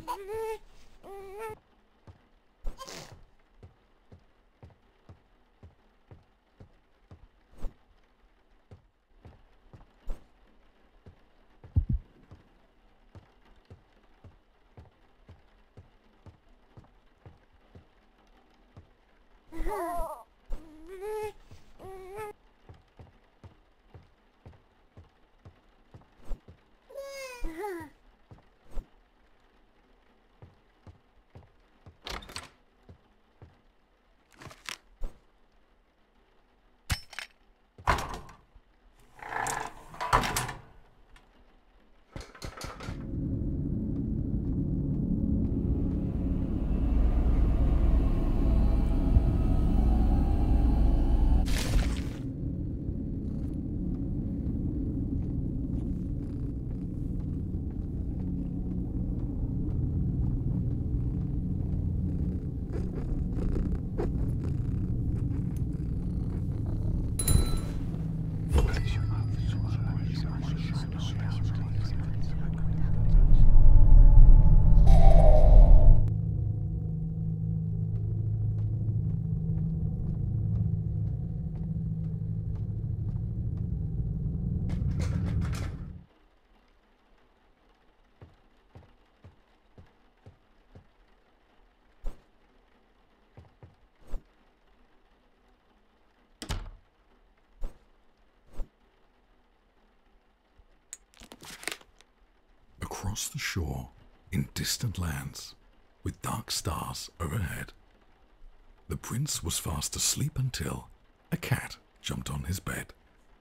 Across the shore, in distant lands, with dark stars overhead, the prince was fast asleep until a cat jumped on his bed.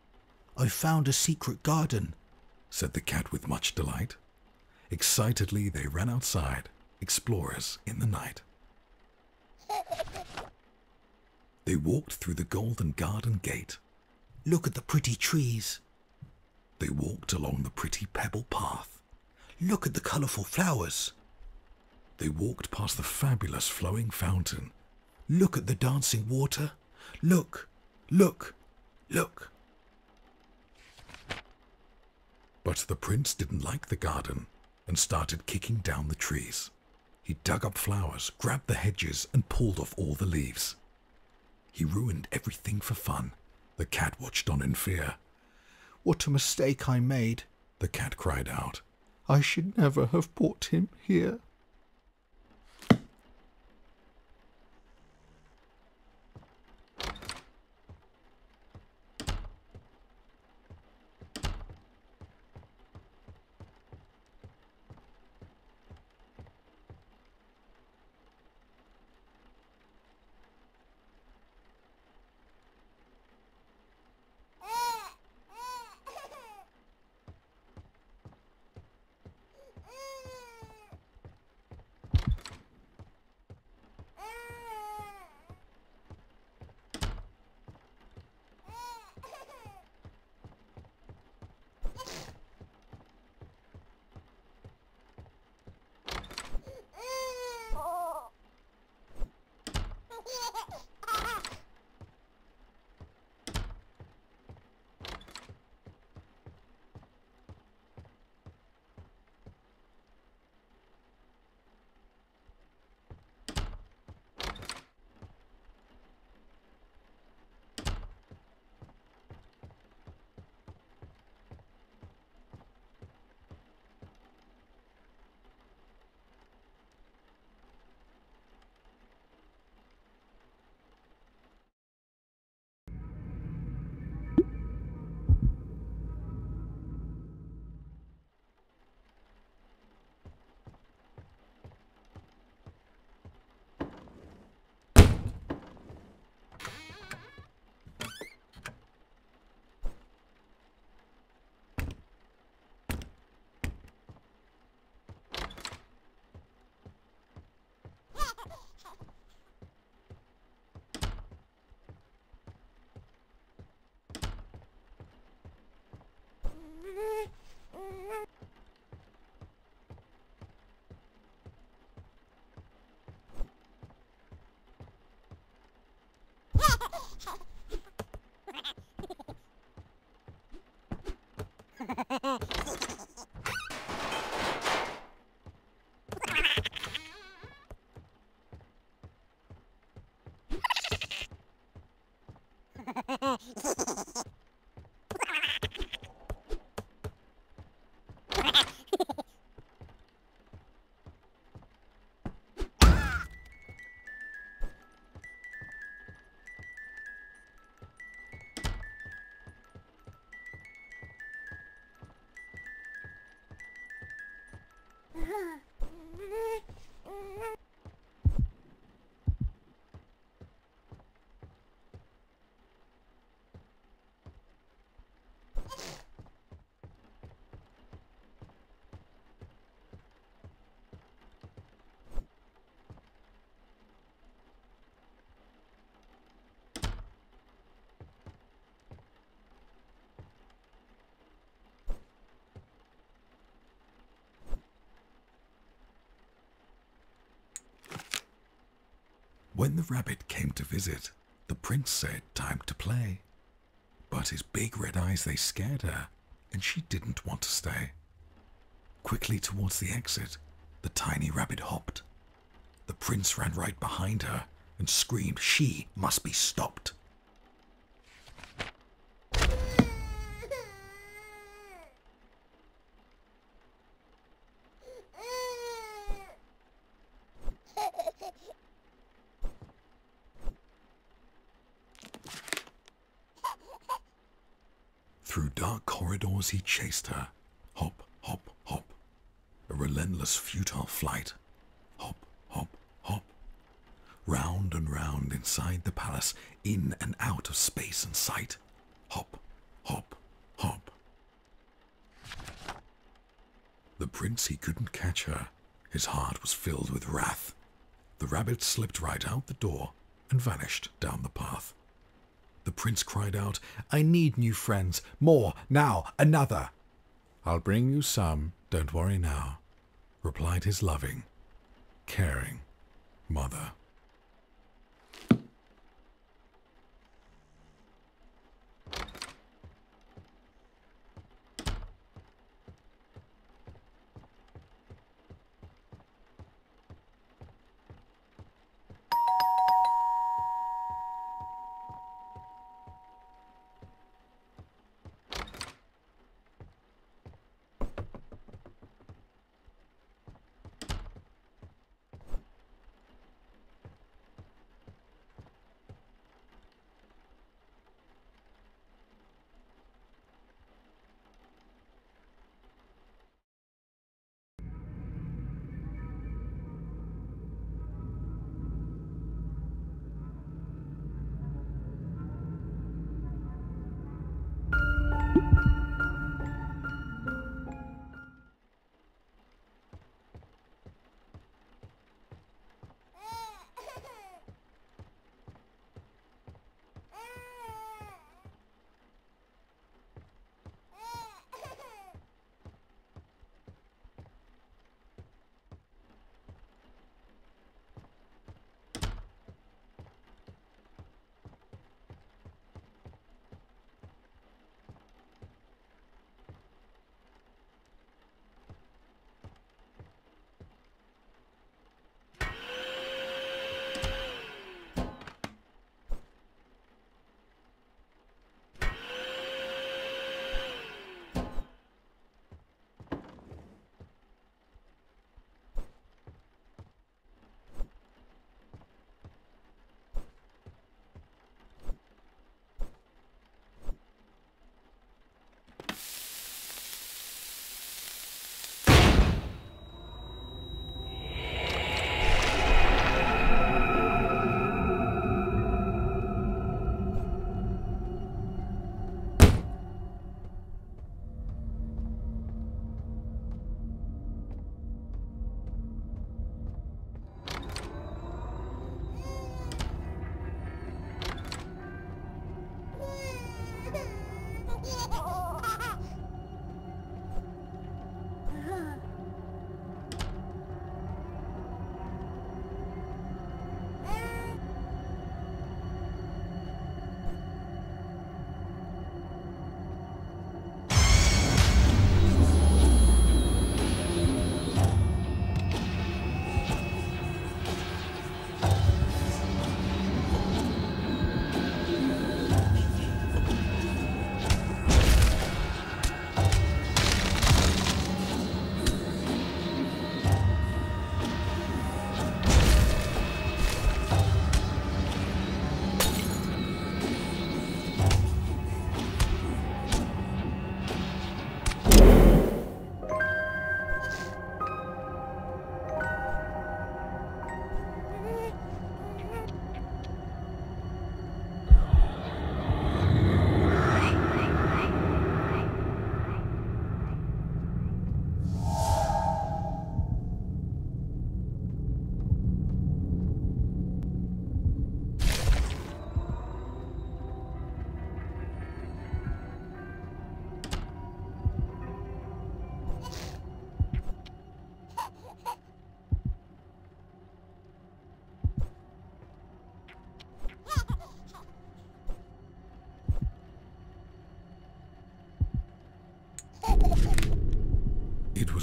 "I found a secret garden," said the cat with much delight. Excitedly they ran outside, explorers in the night. They walked through the golden garden gate. "Look at the pretty trees." They walked along the pretty pebble path. "Look at the colourful flowers." They walked past the fabulous flowing fountain. "Look at the dancing water. Look, look, look." But the prince didn't like the garden and started kicking down the trees. He dug up flowers, grabbed the hedges, and pulled off all the leaves. He ruined everything for fun. The cat watched on in fear. "What a mistake I made," the cat cried out. "I should never have brought him here." When the rabbit came to visit, the prince said time to play. But his big red eyes, they scared her, and she didn't want to stay. Quickly towards the exit, the tiny rabbit hopped. The prince ran right behind her and screamed she must be stopped. Through dark corridors he chased her. Hop, hop, hop. A relentless, futile flight. Hop, hop, hop. Round and round inside the palace, in and out of space and sight. Hop, hop, hop. The prince, he couldn't catch her. His heart was filled with wrath. The rabbit slipped right out the door and vanished down the path. The prince cried out, "I need new friends, more, now, another." "I'll bring you some, don't worry now," replied his loving, caring mother.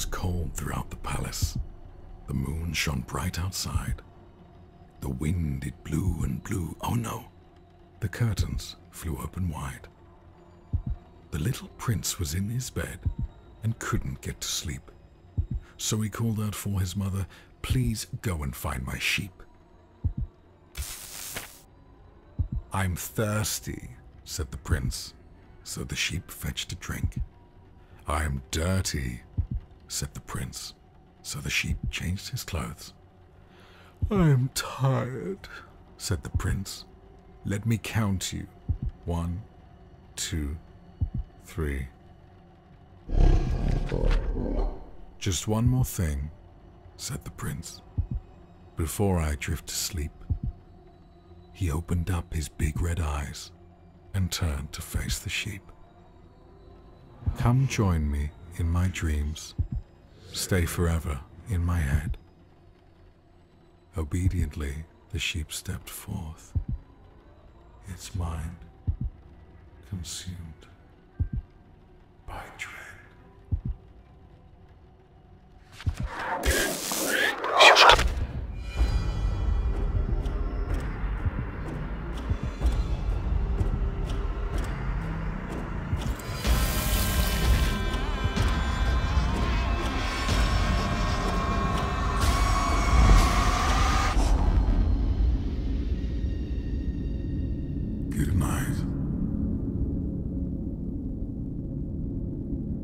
was cold throughout the palace. The moon shone bright outside. The wind, it blew and blew. Oh no! The curtains flew open wide. The little prince was in his bed and couldn't get to sleep. So he called out for his mother, "Please go and find my sheep." "I'm thirsty," said the prince, so the sheep fetched a drink. "I'm dirty," said the prince, so the sheep changed his clothes. "I'm tired," said the prince. "Let me count you. 1, 2, 3. "Just one more thing," said the prince, "before I drift to sleep." He opened up his big red eyes and turned to face the sheep. "Come join me in my dreams. Stay forever in my head." Obediently, the sheep stepped forth, its mind consumed by dread. Good night.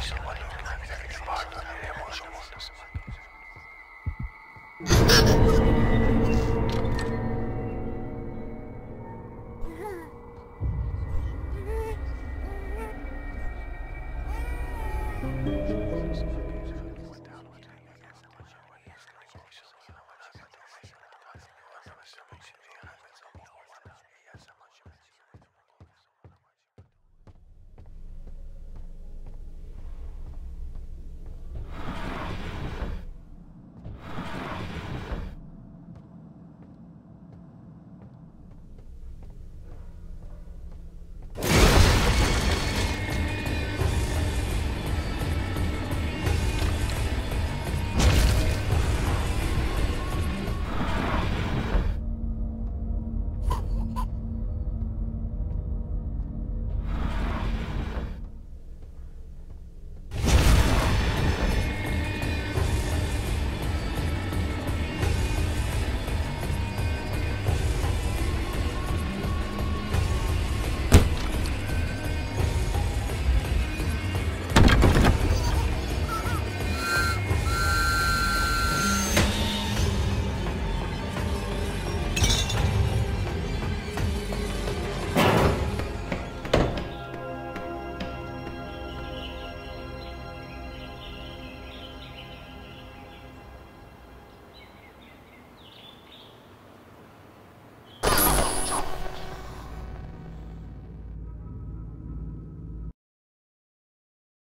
Someone